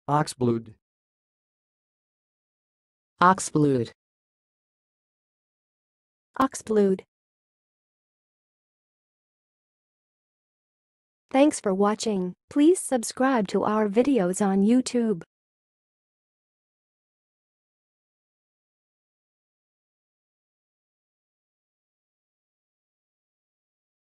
oxblood, oxblood, oxblood. Thanks for watching. Please subscribe to our videos on YouTube.